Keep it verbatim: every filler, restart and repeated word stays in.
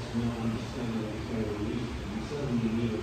no understanding of the federal lease, you suddenly need